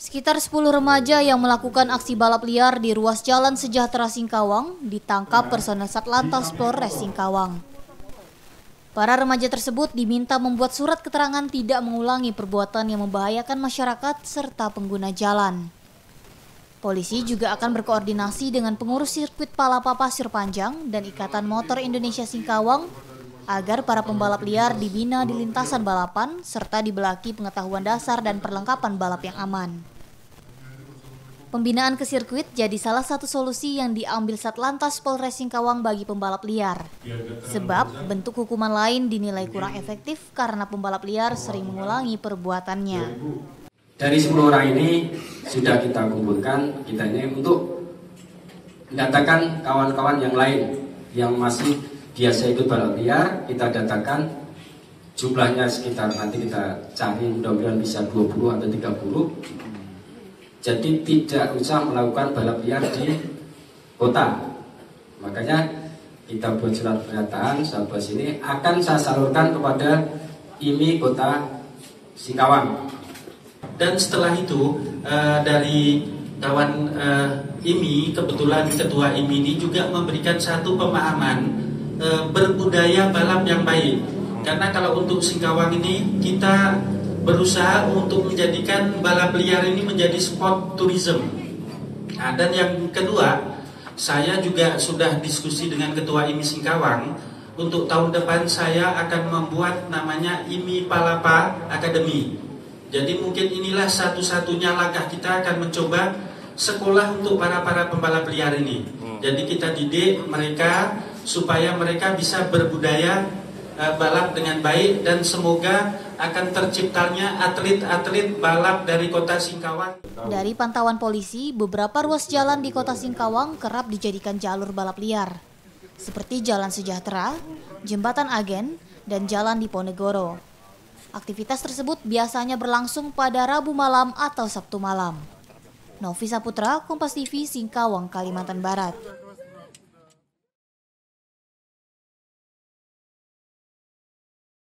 Sekitar 10 remaja yang melakukan aksi balap liar di ruas Jalan Sejahtera Singkawang ditangkap personel Satlantas Polres Singkawang. Para remaja tersebut diminta membuat surat keterangan tidak mengulangi perbuatan yang membahayakan masyarakat serta pengguna jalan. Polisi juga akan berkoordinasi dengan pengurus sirkuit Palapa Pasir Panjang dan Ikatan Motor Indonesia Singkawang agar para pembalap liar dibina di lintasan balapan serta dibelaki pengetahuan dasar dan perlengkapan balap yang aman. Pembinaan ke sirkuit jadi salah satu solusi yang diambil Satlantas Polres Singkawang bagi pembalap liar. Sebab bentuk hukuman lain dinilai kurang efektif karena pembalap liar sering mengulangi perbuatannya. Dari 10 orang ini sudah kita kumpulkan, kita ini untuk mendatangkan kawan-kawan yang lain yang masih biasa ikut balap liar. Kita datakan jumlahnya sekitar, nanti kita cari mudah-mudahan bisa 20 atau 30. Jadi tidak usah melakukan balap liar di kota. Makanya kita buat surat pernyataan sahabat sini akan saya salurkan kepada IMI Kota Singkawang. Dan setelah itu dari kawan IMI, kebetulan ketua IMI ini juga memberikan satu pemahaman berbudaya balap yang baik. Karena kalau untuk Singkawang ini kita berusaha untuk menjadikan balap liar ini menjadi sport tourism. Nah, dan yang kedua, saya juga sudah diskusi dengan Ketua IMI Singkawang. Untuk tahun depan saya akan membuat namanya IMI Palapa Academy. Jadi mungkin inilah satu-satunya langkah kita akan mencoba sekolah untuk para pembalap liar ini. Jadi kita didik mereka supaya mereka bisa berbudaya balap dengan baik dan semoga akan terciptanya atlet-atlet balap dari Kota Singkawang. Dari pantauan polisi, beberapa ruas jalan di Kota Singkawang kerap dijadikan jalur balap liar, seperti Jalan Sejahtera, Jembatan Agen, dan Jalan Diponegoro. Aktivitas tersebut biasanya berlangsung pada Rabu malam atau Sabtu malam. Novisa Putra, Kompas TV, Singkawang, Kalimantan Barat.